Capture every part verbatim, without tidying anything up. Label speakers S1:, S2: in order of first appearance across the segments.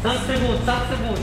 S1: cinq secondes, cinq secondes.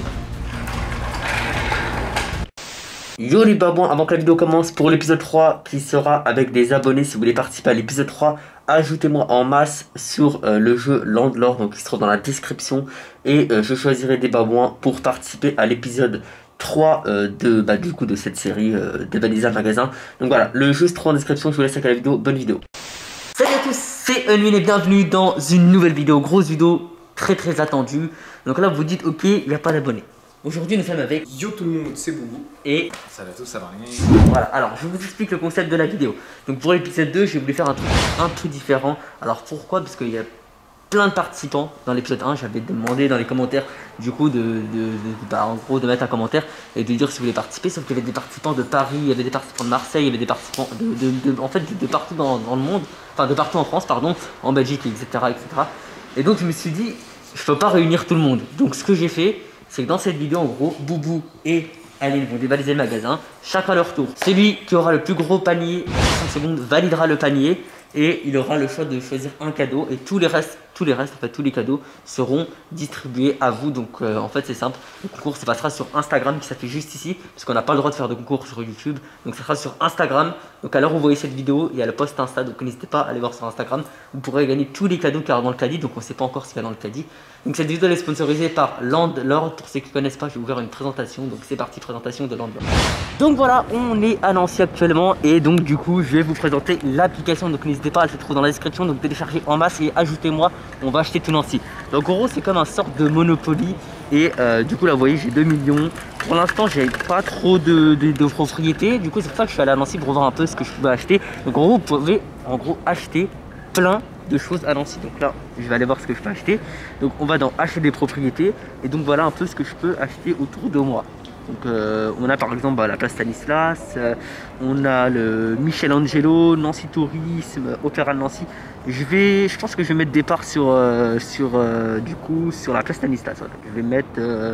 S1: Yo les babouins, avant que la vidéo commence, pour l'épisode trois qui sera avec des abonnés, si vous voulez participer à l'épisode trois, ajoutez-moi en masse sur euh, le jeu Landlord, donc qui se trouve dans la description, et euh, je choisirai des babouins pour participer à l'épisode trois euh, de, bah, du coup, de cette série euh, de Vanessa Magasin. Donc voilà, le jeu se trouve en description, je vous laisse avec la vidéo, bonne vidéo. Salut à tous, c'est Unwin et bienvenue dans une nouvelle vidéo, grosse vidéo très très attendue. Donc là vous vous dites ok, il n'y a pas d'abonnés. Aujourd'hui nous sommes avec
S2: Yo tout le monde, c'est Boubou.
S1: Et
S2: salut à tous, ça va rien.
S1: Voilà, alors je vous explique le concept de la vidéo. Donc pour l'épisode deux, j'ai voulu faire un truc un peu différent. Alors pourquoi? Parce qu'il y a plein de participants dans l'épisode un. J'avais demandé dans les commentaires du coup de, de, de, de bah, en gros de mettre un commentaire et de dire si vous voulez participer. Sauf qu'il y avait des participants de Paris, il y avait des participants de Marseille, il y avait des participants de, de, de en fait de, de partout dans, dans le monde, enfin de partout en France pardon, en Belgique, et cetera, et cetera. Et donc je me suis dit, je peux pas réunir tout le monde. Donc ce que j'ai fait, c'est que dans cette vidéo en gros, Boubou et Aline vont dévaliser le magasin, chacun à leur tour. Celui qui aura le plus gros panier en trente secondes validera le panier et il aura le choix de choisir un cadeau et tous les restes, tous les restes, en fait tous les cadeaux seront distribués à vous. Donc euh, en fait c'est simple, le concours se passera sur Instagram qui s'affiche juste ici parce qu'on n'a pas le droit de faire de concours sur YouTube. Donc ça sera sur Instagram. Donc à l'heure où vous voyez cette vidéo, il y a le post Insta, donc n'hésitez pas à aller voir sur Instagram. Vous pourrez gagner tous les cadeaux qu'il y aura dans le caddie, donc on ne sait pas encore ce qu'il y a dans le caddie. Donc cette vidéo elle est sponsorisée par Landlord. Pour ceux qui ne connaissent pas, j'ai ouvert une présentation, donc c'est parti, présentation de Landlord. Donc voilà, on est à Nancy actuellement et donc du coup je vais vous présenter l'application. Donc n'hésitez pas, elle se trouve dans la description, donc téléchargez en masse et ajoutez-moi, on va acheter tout Nancy. Donc en gros c'est comme un sorte de Monopoly et euh, du coup là vous voyez j'ai deux millions. Pour l'instant j'ai pas trop de, de, de propriété, du coup c'est pour ça que je suis allé à Nancy pour voir un peu ce que je pouvais acheter. Donc en gros vous pouvez en gros acheter plein de choses à Nancy. Donc là je vais aller voir ce que je peux acheter. Donc on va dans acheter des propriétés et donc voilà un peu ce que je peux acheter autour de moi. Donc euh, on a par exemple bah, la place Stanislas, euh, on a le Michelangelo, Nancy Tourisme, Opéra de Nancy. Je vais, je pense que je vais mettre des parts sur, euh, sur euh, du coup sur la place Stanislas. Voilà. Je vais mettre euh,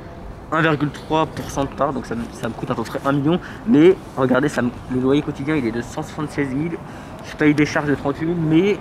S1: un virgule trois pour cent de part, donc ça me, ça me coûte à peu près un million. Mais regardez, ça me, le loyer quotidien il est de cent soixante-seize mille. Je paye des charges de trente-huit mille, mais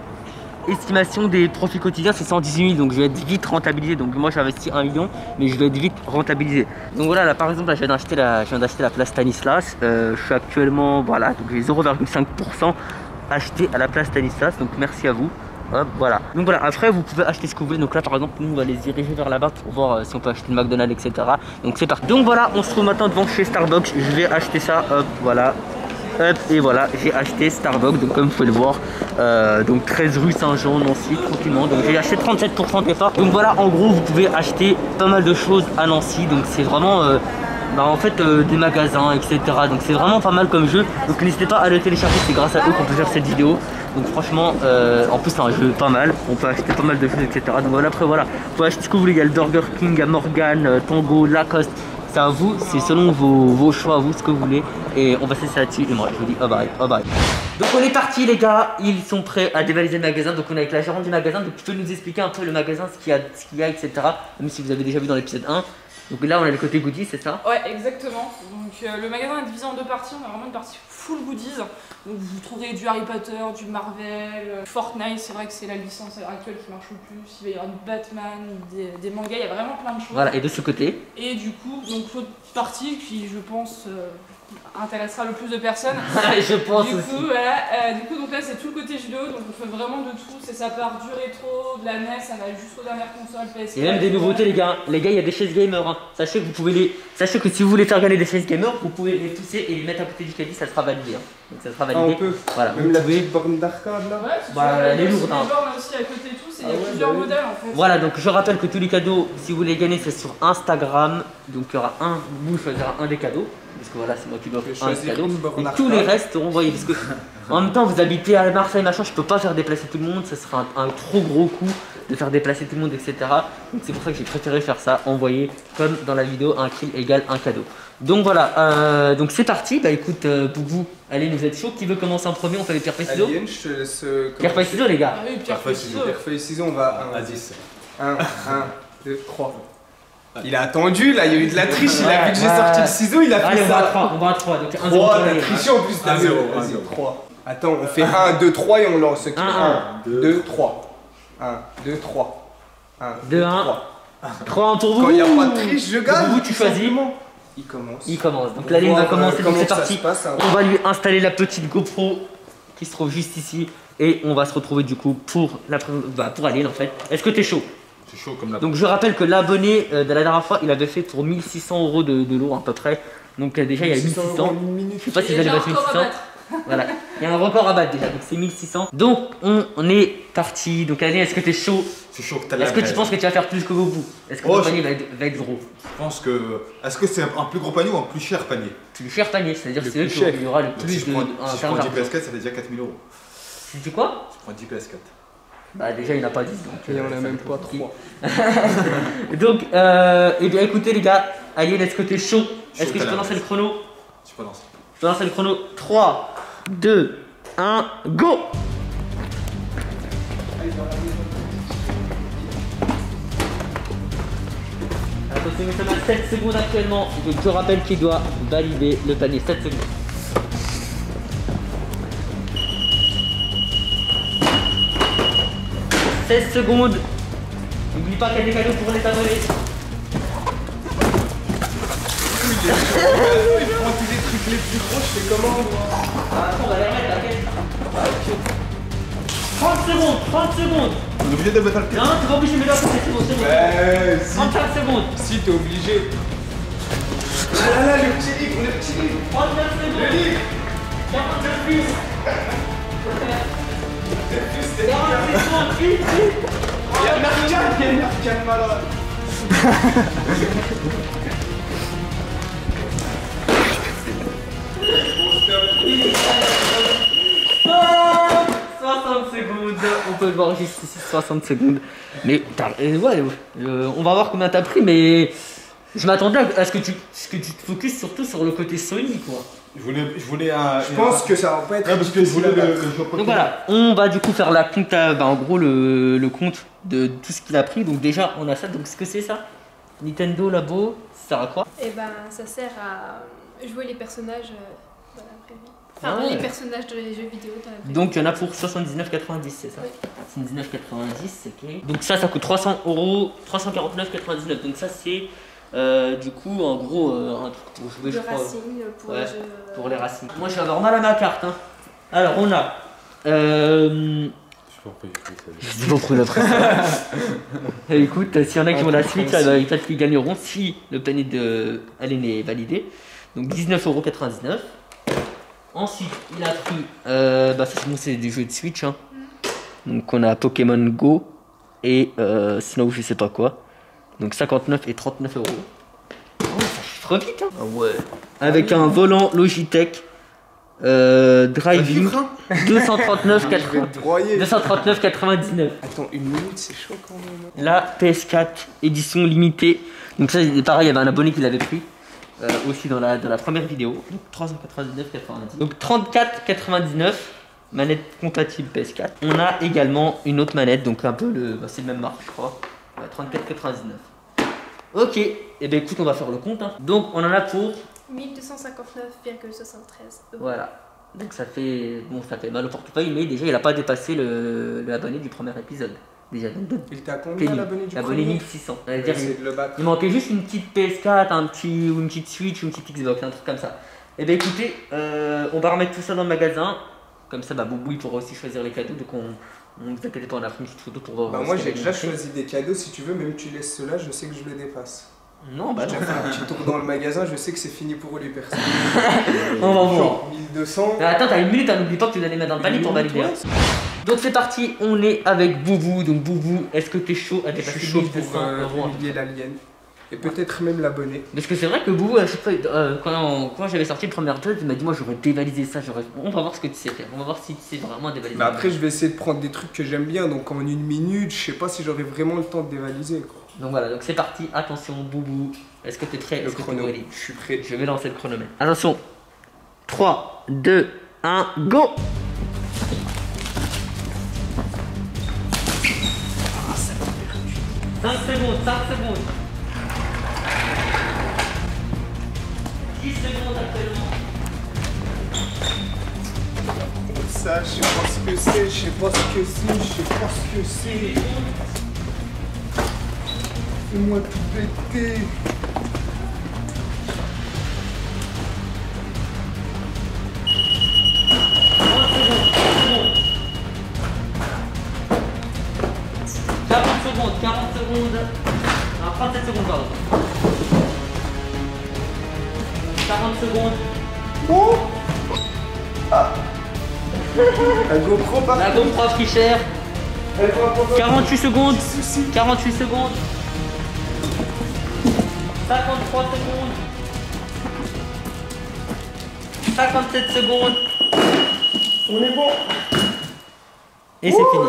S1: estimation des profits quotidiens c'est cent dix-huit mille, donc je vais être vite rentabilisé. Donc moi j'ai investi un million mais je vais être vite rentabilisé. Donc voilà, là par exemple là, je viens d'acheter la, je viens d'acheter la place Stanislas. Euh, je suis actuellement voilà, donc j'ai zéro virgule cinq pour cent acheté à la place Stanislas, donc merci à vous. Hop, voilà. Donc voilà, après vous pouvez acheter ce que vous voulez. Donc là par exemple nous on va les diriger vers là-bas pour voir euh, si on peut acheter le McDonald's, et cetera. Donc c'est parti. Donc voilà, on se trouve maintenant devant chez Starbucks. Je vais acheter ça, hop, voilà. Hop, et voilà, j'ai acheté Starbucks, donc comme vous pouvez le voir, euh, donc treize rue Saint-Jean, Nancy, tranquillement. Donc j'ai acheté trente-sept pour cent de départ. Donc voilà, en gros, vous pouvez acheter pas mal de choses à Nancy. Donc c'est vraiment, euh, bah, en fait, euh, des magasins, et cetera. Donc c'est vraiment pas mal comme jeu. Donc n'hésitez pas à le télécharger, c'est grâce à eux qu'on peut faire cette vidéo. Donc franchement, euh, en plus c'est un jeu pas mal. On peut acheter pas mal de choses, et cetera. Donc voilà, après voilà, vous pouvez acheter ce que vous voulez. Il y a le Burger King, il y a Morgan, euh, Tango, Lacoste. C'est à vous, c'est selon vos, vos choix, vous ce que vous voulez. Et on va cesser là-dessus. Et moi je vous dis oh bye, oh bye. Donc on est parti les gars, ils sont prêts à dévaliser le magasin. Donc on est avec la gérante du magasin. Donc tu peux nous expliquer un peu le magasin, ce qu'il y a, ce qu'il y a, et cetera. Même si vous avez déjà vu dans l'épisode un. Donc là on a le côté goodies, c'est ça?
S3: Ouais, exactement. Donc euh, le magasin est divisé en deux parties. On a vraiment une partie full goodies. Donc vous trouverez du Harry Potter, du Marvel, Fortnite, c'est vrai que c'est la licence actuelle qui marche le plus. Il va y avoir du Batman, des, des mangas, il y a vraiment plein de choses.
S1: Voilà, et de ce côté.
S3: Et du coup, donc l'autre partie qui je pense euh, intéressera le plus de personnes.
S1: Je pense
S3: du
S1: aussi.
S3: coup, voilà, euh, du coup, donc là c'est tout le côté jeu vidéo, donc on fait vraiment de tout. C'est ça part du rétro, de la N E S, ça va jusqu'aux dernières consoles P S quatre.
S1: Et même des nouveautés les gars, les gars il y a des chaises gamer, hein. Sachez que vous pouvez les, sachez que si vous voulez faire gagner des chaises gamer, vous pouvez les pousser et les mettre à côté du caddie, ça sera validé. Hein. Donc ça sera validé.
S2: Ah, on peut.
S1: Voilà.
S2: Même
S1: vous
S2: la
S1: pouvez...
S2: petite borne d'arcade là.
S3: Ouais, c'est
S1: bah, elle est lourde.
S3: Hein.
S1: Hein.
S3: Les bornes aussi à côté et tout, il y a
S2: Ah ouais,
S3: plusieurs
S2: bah,
S3: modèles en fait.
S1: Voilà, donc je rappelle que tous les cadeaux, si vous voulez gagner, c'est sur Instagram. Donc il y aura un, vous choisirez un des cadeaux. Parce que voilà, c'est moi qui dois faire un cadeau. Et tous les restes seront envoyés. Parce que en même temps, vous habitez à Marseille, machin, je peux pas faire déplacer tout le monde. Ça sera un, un trop gros coup de faire déplacer tout le monde, et cetera. Donc c'est pour ça que j'ai préféré faire ça, envoyer comme dans la vidéo, un kill égale un cadeau. Donc voilà, euh, donc c'est parti. Bah écoute, euh, Boubou, allez, vous êtes chaud. Qui veut commencer en premier? On fait les pierre feuille ciseaux.
S2: Alien, je te laisse. Euh,
S1: Pierre feuille ciseaux, les gars.
S3: Ah oui, pierre feuille ciseaux.
S2: Pierre feuille ciseaux, on va
S4: à dix.
S2: un, un, deux, trois. Il a attendu là, il y a eu de la triche, il a vu que j'ai sorti le ciseau, il a fait
S1: Allez, on va à
S2: ça.
S1: trois, on va à trois. Donc un zéro.
S2: trois, t'as triché en plus,
S4: un zéro,
S2: vas-y,
S4: un zéro.
S2: trois. Attends, on fait un, deux, trois et on lance.
S1: un,
S2: un, deux, trois. un, deux, trois. un,
S1: deux, un.
S2: trois.
S1: trois un pour vous.
S2: Quand il n'y a pas de triche, je gagne.
S1: Vous, tu choisis.
S2: Il commence.
S1: Il commence. Donc
S2: On
S1: la ligne
S2: voit,
S1: va commencer,
S2: euh,
S1: donc c'est
S2: comment ça
S1: parti.
S2: se passe, hein.
S1: On va lui installer la petite GoPro qui se trouve juste ici. Et on va se retrouver du coup pour, la, bah, pour Alien en fait. Est-ce que t'es chaud?
S4: C'est chaud comme la.
S1: Donc je rappelle que l'abonné euh, de la dernière fois, il avait fait pour mille six cents euros de, de l'eau à peu près. Donc euh, déjà il y a mille six cents. Je sais pas si vous allez battre mille six cents. Voilà, il y a un record à battre déjà, donc c'est mille six cents. Donc on, on est parti. Donc Alien, est-ce que t'es chaud?
S4: C'est chaud que t'as la.
S1: Est-ce que tu penses que tu vas faire plus que Goku? Est-ce que
S4: Oh,
S1: ton
S4: je-
S1: panier va être, va être gros?
S4: Je pense que. Est-ce que c'est un un plus gros panier ou un plus cher panier?
S1: Plus cher panier, c'est-à-dire
S2: Le
S1: c'est eux
S2: plus
S1: qui
S2: cher.
S1: il y aura le
S4: Donc,
S1: plus
S4: si je
S1: de.
S4: prends,
S1: en
S4: si je
S1: termes
S4: prends dix
S1: d'argent.
S4: P S quatre, ça fait déjà quatre mille euros.
S1: Tu dis quoi?
S4: Je prends dix P S quatre.
S1: Bah déjà il n'y en a pas dix. Donc,
S2: Et
S1: euh,
S2: on a
S1: ça
S2: même
S1: va
S2: pas
S1: être
S2: trois.
S1: Donc, euh, eh bien écoutez les gars, Alien, est-ce que t'es chaud? Est-ce que je
S4: t'as
S1: peux
S4: la
S1: lancer le
S4: base.
S1: chrono?
S4: Tu peux lancer.
S1: Je peux lancer le chrono. trois, deux, un, go! Attention, nous sommes à sept secondes actuellement. Donc je rappelle qu'il doit valider le panier. sept secondes. seize secondes. N'oublie pas qu'il y a des cadeaux pour les abonnés.
S2: Il prend tous les trucs les plus gros, je fais comment moi?
S1: Ah, attends, on va les remettre, t'inquiète. trente secondes, trente secondes.
S4: On est obligé de mettre le pied.
S1: Non, tu vas obligé de me dire que c'est bon, c'est bon.
S2: Ouais, si.
S1: trente-cinq secondes.
S2: Si, t'es obligé. Ah là là, le petit livre, le petit livre.
S1: trente-neuf secondes.
S2: Le livre.
S1: quarante-neuf plus.
S2: C'était
S1: quarante secondes, vite, vite.
S2: Il y a Narcan, il y a Narcan malade.
S1: Stop. soixante secondes. On peut le voir juste ici, soixante secondes. Mais t'as- euh, ouais, euh, on va voir combien t'as pris, mais je m'attendais à ce que tu, ce que tu te focuses surtout sur le côté Sony, quoi.
S4: Je voulais, je voulais un.
S2: Je pense que ça va pas être.
S4: Ouais, parce que je voulais le, le jeu Pokémon.
S1: Donc voilà, on va du coup faire la compte, à- bah, en gros le, le compte de tout ce qu'il a pris. Donc déjà on a ça, donc ce que c'est ça? Nintendo Labo, ça sert à quoi?
S5: Et ben ça sert à jouer les personnages euh, dans la vraie vie. Enfin,
S1: Ah ouais.
S5: les personnages de les jeux vidéo dans la vraie vie.
S1: Donc il y en a pour soixante-dix-neuf quatre-vingt-dix, c'est ça?
S5: Oui.
S1: soixante-dix-neuf quatre-vingt-dix, ok. Donc ça, ça coûte trois cents euros, trois cent quarante-neuf quatre-vingt-dix-neuf. Donc ça c'est euh, du coup en gros euh, un truc pour jouer, je
S5: Le
S1: crois.
S5: Racing pour
S1: Ouais,
S5: les jeux. euh,
S1: Pour les racines. Moi je vais avoir mal à ma carte. Hein. Alors on a... Euh...
S4: Je peux pas y
S1: Je sais pas pourquoi il a pris ça. Et écoute, s'il y en a qui ont la suite, ça, bah, peut-être qu'ils gagneront si le panier de Alien est validé. Donc dix-neuf euros quatre-vingt-dix-neuf. Ensuite, il a pris. Euh, bah, ça, c'est bon, c'est des jeux de Switch. Hein. Donc on a Pokémon Go et euh, Snow, je sais pas quoi. Donc cinquante-neuf et trente-neuf euros. Oh, ça chiffre vite. Hein. Ah ouais. Avec un volant Logitech. Euh, driving deux cent trente-neuf
S2: Je vais
S1: quatre-vingts.
S2: te broyer.
S1: deux cent trente-neuf quatre-vingt-dix-neuf.
S2: Attends, une minute, c'est chaud quand même.
S1: La P S quatre édition limitée. Donc ça c'est pareil, il y avait un abonné qui l'avait pris euh, aussi dans la, dans la première vidéo. Donc trois cent quatre-vingt-dix-neuf quatre-vingt-dix. Donc trente-quatre quatre-vingt-dix-neuf, manette compatible P S quatre. On a également une autre manette, donc un peu le... Bah, c'est le même marque je crois. Ouais, trente-quatre quatre-vingt-dix-neuf. Ok, et eh bien écoute on va faire le compte. Hein. Donc on en a pour...
S5: mille deux cent cinquante-neuf virgule soixante-treize euros.
S1: Voilà. Donc ça fait... Bon ça fait mal au portefeuille mais déjà il n'a pas dépassé le, le abonné du premier épisode. Déjà donc deux.
S2: Il t'a combien
S1: Penny.
S2: l'abonné du
S1: L'abonné
S2: premier?
S1: mille six cents.
S2: On va
S1: C'est-à-dire,
S2: essayer de le battre.
S1: il manquait juste une petite P S quatre, un petit, ou une petite Switch, ou une petite Xbox, un truc comme ça. Et bien écoutez, euh, on va remettre tout ça dans le magasin. Comme ça, bah, Boubou il pourra aussi choisir les cadeaux. Donc on, on vous inquiétez pas, on a pris une petite photo pour voir.
S2: Bah
S1: ce
S2: moi
S1: qu'il
S2: j'ai
S1: a
S2: déjà
S1: montré.
S2: choisi des cadeaux, si tu veux, même tu laisses ceux-là, je sais que je le dépasse.
S1: Non, bah
S2: J'ai
S1: non.
S2: fait un petit tour dans le magasin, je sais que c'est fini pour lui personne.
S1: On va voir.
S2: Genre mille deux cents.
S1: Mais attends, t'as une minute, hein, n'oublie pas que tu dois les mettre dans le panier pour valider. hein. Donc c'est parti, on est avec Boubou. Donc Boubou, est-ce que t'es chaud à
S2: Je
S1: dépasser
S2: suis chaud
S1: mille deux
S2: pour
S1: cents
S2: euh,
S1: euros?
S2: humilier l'alien. Et peut-être même l'abonné.
S1: Parce que c'est vrai que Boubou, à chaque fois, euh, quand, quand j'avais sorti le premier épisode, il m'a dit moi j'aurais dévalisé ça, j'aurais... On va voir ce que tu sais faire, on va voir si tu sais vraiment dévaliser.
S2: Mais après je vais essayer de prendre des trucs que j'aime bien, donc en une minute, je sais pas si j'aurai vraiment le temps de dévaliser quoi.
S1: Donc voilà, donc c'est parti, attention Boubou, est-ce que t'es prêt?
S2: Le
S1: Est-ce que t'es
S2: chrono,
S1: ready?
S2: je suis prêt.
S1: Je vais lancer le chronomètre. Attention, trois, deux, un, go! cinq secondes, cinq secondes. dix secondes actuellement.
S2: Ça, je sais pas ce que c'est, je sais pas ce que c'est, je sais pas ce que c'est. Fais-moi tout péter.
S1: quarante secondes, quarante secondes. Non, trente-sept secondes, pardon. quarante secondes.
S2: Oh ah. La GoPro pas.
S1: La GoPro pris cher.
S2: Elle va pas.
S1: quarante-huit secondes. quarante-huit secondes. cinquante-trois secondes. cinquante-sept secondes.
S2: On est bon.
S1: Et c'est fini.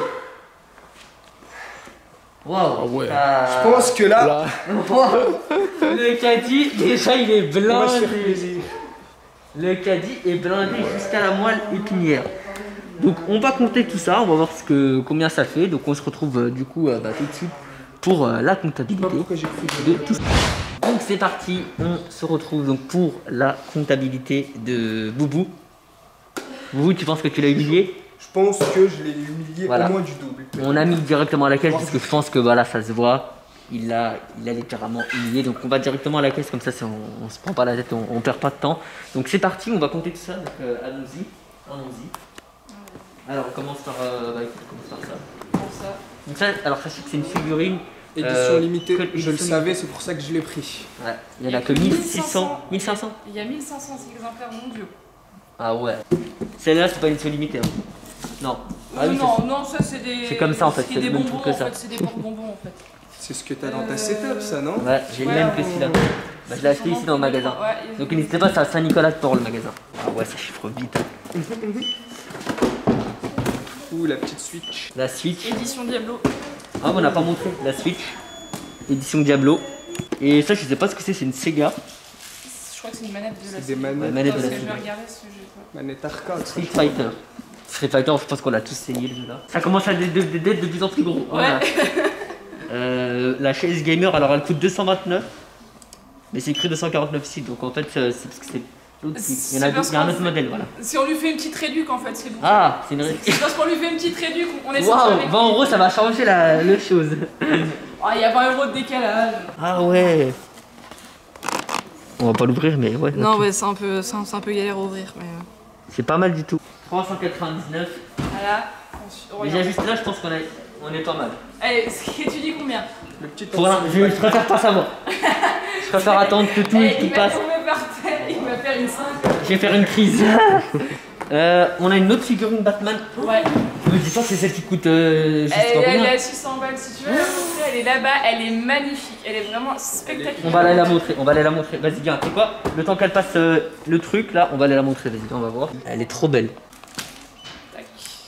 S1: Waouh.
S6: Ah ouais.
S2: Je pense que là.
S6: Là,
S1: Le caddie, déjà il est
S2: On va se faire
S1: blindé.
S2: plaisir.
S1: Le caddie est blindé jusqu'à la moelle épinière. Donc on va compter tout ça, on va voir ce que, combien ça fait. Donc on se retrouve euh, du coup euh, bah, tout de suite pour euh, la
S2: Je sais pas
S1: comptabilité
S2: pourquoi j'ai cru
S1: de tout ça. Donc c'est parti, on se retrouve donc pour la comptabilité de Boubou. Boubou, tu penses que tu l'as humilié?
S2: Je pense que je l'ai humilié
S1: Voilà.
S2: au moins du double.
S1: On a mis directement à la caisse parce que je pense que voilà, ça se voit. Il a, il a littéralement humilié. Donc on va directement à la caisse comme ça, c'est- on, on se prend pas la tête, on, on perd pas de temps. Donc c'est parti, on va compter tout ça. Donc euh, allons-y, allons-y. Alors on commence par, euh, bah, écoute, on commence par ça.
S3: Pour ça.
S1: Donc ça, alors sachez que c'est une figurine.
S2: Édition
S1: Euh,
S2: limitée,
S1: que-
S2: je le
S1: édition
S2: savais, c'est pour ça que je l'ai pris.
S1: Ouais, il y en a que mille six cents, mille cinq cents.
S3: Il y a mille cinq cents exemplaires mondiaux.
S1: Ah ouais. Celle-là c'est pas une édition limitée. Hein. Non. Ah oui,
S3: non,
S1: c'est-
S3: non, ça c'est des.
S1: c'est comme ça, en fait,
S3: C'est
S1: c'est
S3: des
S1: le même
S3: bonbons
S1: truc que
S3: en
S1: ça.
S3: fait, c'est des porte-bonbons en fait.
S2: C'est ce que t'as dans ta
S3: Euh,
S2: setup, ça, non?
S1: Ouais, j'ai le
S3: Ouais,
S1: même que
S3: on-
S1: celui-là. Bah, je l'ai acheté ici dans le magasin.
S3: Ouais, et-
S1: Donc n'hésitez pas, c'est à Saint-Nicolas-de-Port le magasin. Ah ouais, ça chiffre vite.
S2: Ouh, la petite Switch.
S1: La Switch.
S3: Édition Diablo.
S1: Ah, on n'a pas montré. La Switch. Édition Diablo. Et ça, je sais pas ce que c'est, c'est une Sega.
S3: Je crois que c'est une manette de la
S2: C'est des
S3: série.
S1: Ouais,
S2: manettes.
S1: manette de
S3: Parce
S1: la
S3: que je vais
S1: Sega.
S3: regarder ce que j'ai pas.
S2: Manette arcade.
S1: Street Fighter. Street Fighter, je pense qu'on l'a tous saigné le jeu là. Ça commence à être de, de, de, de plus en plus gros. Voilà. Euh, la chaise gamer, alors elle coûte deux cent vingt-neuf. Mais c'est écrit deux cent quarante-neuf ici, donc en fait c'est c'est parce que c'est l'autre qui- Il y en a,
S3: C'est
S1: deux-
S3: parce
S1: il y a un
S3: qu'en
S1: autre
S3: fait-
S1: modèle, voilà.
S3: Si on lui fait une petite réduc en fait, c'est bon.
S1: Ah, c'est une ré-
S3: C'est parce qu'on lui fait une petite réduc, on est sorti
S1: Waouh,
S3: avec.
S1: vingt euros ça va changer la le chose.
S3: Ah, il y a vingt euros de décalage.
S1: Ah ouais. On va pas l'ouvrir, mais ouais.
S3: Non,
S1: ok.
S3: ouais, c'est un peu, c'est un, c'est un peu galère à ouvrir, mais. euh,
S1: C'est pas mal du tout. trois cent quatre-vingt-dix-neuf.
S3: Voilà. Ensuite, on
S1: Déjà
S3: regarde.
S1: juste là, je pense qu'on est, on est pas mal.
S3: Allez, ce- tu dis combien?
S2: Le petit
S1: Pour un- je, je préfère pas savoir. Je préfère attendre que tout,
S3: Eh,
S1: tout
S3: il va
S1: passe.
S3: tomber par terre, il va faire une cinq.
S1: Je vais faire une crise. Euh, on a une autre figurine Batman.
S3: Ouais.
S1: Ne me dis pas que c'est celle qui coûte euh, je sais
S3: Elle,
S1: pas
S3: elle
S1: combien.
S3: est à six cents balles si tu veux la montrer, elle est là-bas, elle est magnifique, elle est vraiment spectaculaire.
S1: On va aller la montrer, on va aller la montrer. Vas-y, viens, tu sais quoi? Le temps qu'elle passe euh, le truc là, on va aller la montrer. Vas-y, on va voir. Elle est trop belle.
S3: Tac.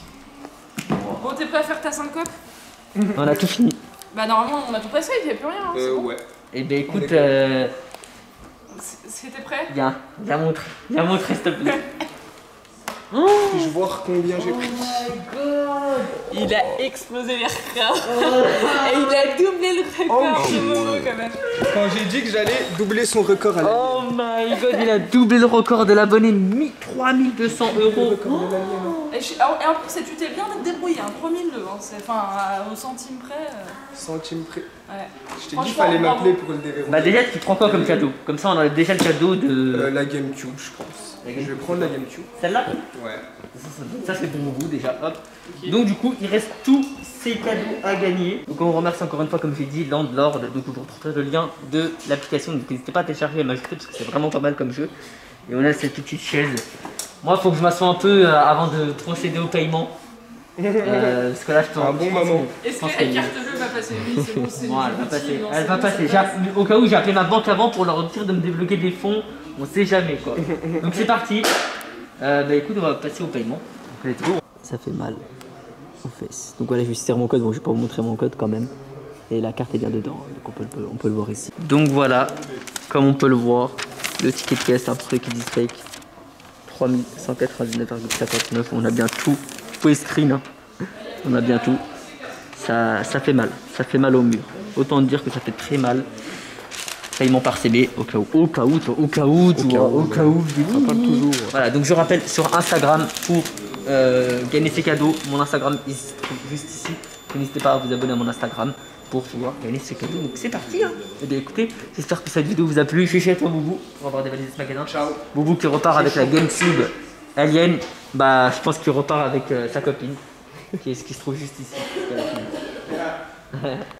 S3: Bon, t'es prêt à faire ta syncope?
S1: On a tout fini.
S3: Bah normalement on a tout passé, il n'y a plus rien, hein, c'est
S2: Euh,
S3: bon.
S2: ouais.
S1: Eh ben écoute,
S2: On est
S1: euh,
S3: C'était prêt?
S1: viens, viens montrer. Viens montrer s'il te plaît.
S2: Puis-je voir combien j'ai pris?
S3: Il a explosé les records. Et il a doublé le record, c'est Momo quand même.
S2: Quand j'ai dit que j'allais doubler son record à la
S1: Oh my god, il a doublé le record de l'abonné, trois mille deux cents euros.
S3: Et, je- ah, et en plus, tu t'es bien débrouillé, hein, trois mille deux, hein, c'est- enfin à- au centime près. euh,
S2: Centime près.
S3: ouais.
S2: Je t'ai dit qu'il
S3: Franchement,
S2: fallait
S3: bravo.
S2: m'appeler pour le déverrouiller.
S1: Bah déjà, tu prends quoi comme cadeau? Comme ça, on a déjà le cadeau de
S2: Euh, la Gamecube, je pense.
S1: La
S2: Je
S1: Gamecube.
S2: vais prendre la Gamecube.
S1: celle-là.
S2: Ouais.
S1: Ça c'est pour vous déjà, hop. Donc du coup, il reste tous ces cadeaux à gagner. Donc on remercie encore une fois, comme j'ai dit, Landlord. Donc vous retrouverez le lien de l'application. Donc n'hésitez pas à télécharger et à m'ajouter parce que c'est vraiment pas mal comme jeu. Et on a cette petite chaise. Moi, il faut que je m'assoie un peu euh, avant de procéder au paiement. Euh, parce que là, je peux
S2: Un bon moment.
S3: Est-ce
S1: Je pense
S3: que
S1: qu'elle-
S3: la carte bleue va passer? Oui, c'est bon, c'est
S1: Bon, elle va
S3: c'est
S1: passer.
S3: utile, non,
S1: Elle
S3: c'est
S1: va
S3: bon,
S1: passer.
S3: ça
S1: J'ai-
S3: passe.
S1: Au cas où, j'ai appelé ma banque avant pour leur dire de me débloquer des fonds. On sait jamais quoi. Donc c'est parti. Euh, bah écoute, on va passer au paiement. Donc, let's go. Ça fait mal aux fesses. Donc voilà, je vais serrer mon code. Bon, je vais pas vous montrer mon code quand même. Et la carte est bien dedans, donc on peut, le- on peut le voir ici. Donc voilà, comme on peut le voir, le ticket de caisse, un truc qui dit fake. trois mille cent quatre-vingt-dix-neuf virgule cinquante-neuf. On a bien tout. Vous pouvez screen. Hein. On a bien tout. Ça, ça fait mal. Ça fait mal au mur. Autant dire que ça fait très mal. Paiement par C B, au cas où. Au cas où, tu vois, au cas où, tu vois, au cas où. Je dis oui, oui. Voilà, donc je rappelle sur Instagram pour euh, gagner ces cadeaux. Mon Instagram il se trouve juste ici. N'hésitez pas à vous abonner à mon Instagram. pour pouvoir gagner ce cadeau. Donc c'est parti hein. Et bien écoutez, j'espère que cette vidéo vous a plu. Je suis chez toi Boubou, on va voir dévaliser ce magasin.
S2: Ciao.
S1: Boubou qui repart avec la GameCube Alien, bah je pense qu'il repart avec euh, sa copine, qui, est, qui se trouve juste ici.